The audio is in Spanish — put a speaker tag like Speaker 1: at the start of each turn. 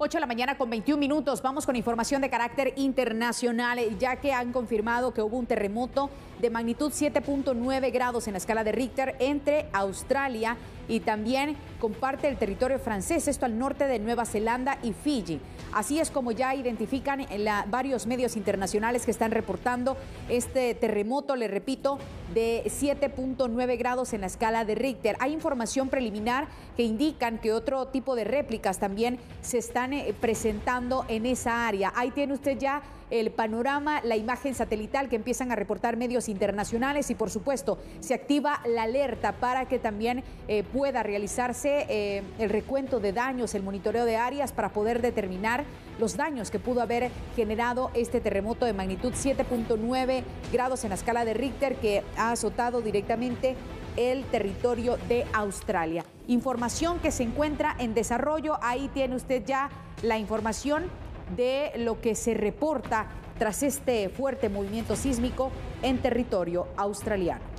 Speaker 1: 8 de la mañana con 21 minutos. Vamos con información de carácter internacional, ya que han confirmado que hubo un terremoto de magnitud 7.9 grados en la escala de Richter entre Australia y también con parte del territorio francés, esto al norte de Nueva Zelanda y Fiji. Así es como ya identifican varios medios internacionales que están reportando este terremoto, le repito, de 7.9 grados en la escala de Richter. Hay información preliminar que indican que otro tipo de réplicas también se están presentando en esa área. Ahí tiene usted ya el panorama, la imagen satelital que empiezan a reportar medios internacionales y por supuesto se activa la alerta para que también pueda realizarse el recuento de daños, el monitoreo de áreas para poder determinar los daños que pudo haber generado este terremoto de magnitud 7.9 grados en la escala de Richter que ha azotado directamente el territorio de Australia. Información que se encuentra en desarrollo. Ahí tiene usted ya la información de lo que se reporta tras este fuerte movimiento sísmico en territorio australiano.